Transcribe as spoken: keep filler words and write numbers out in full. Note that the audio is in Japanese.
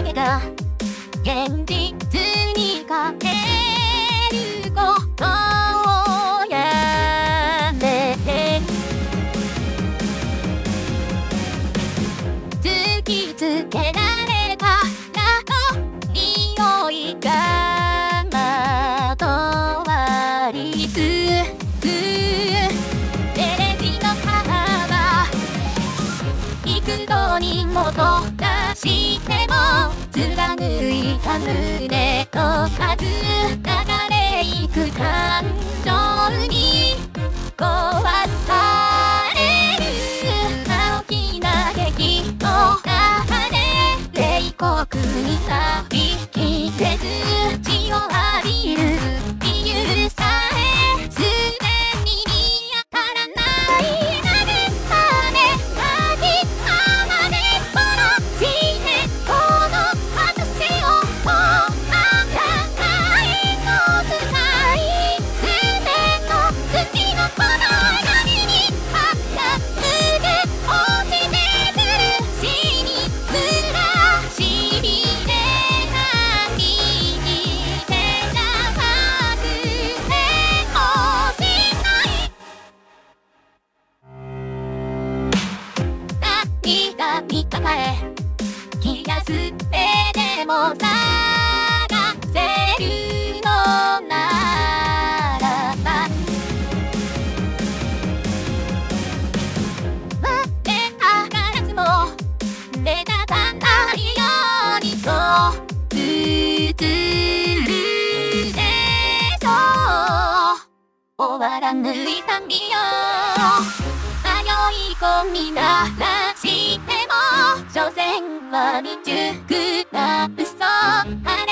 れが現実に変えることをやめて、突きつけられたらの匂いがまとわりつく。テレビの幅幾度にもと出しても貫いた胸と数流れゆく感情に壊される。大きな劇の中で冷酷にさびきれず血を浴びる理由さえすでに見当たらない。慰めかきたまで殺してこの私をもあらかいの使い捨ての土のこの闇にはや抜け落ちてくる死にすらしびれない。手長くてもしない涙に抱え気がすってでも探せるのならば、割ってたガラスも目立たないようにと映るでしょう。終わらぬ痛みよ迷い込みならしても所詮は未熟な嘘。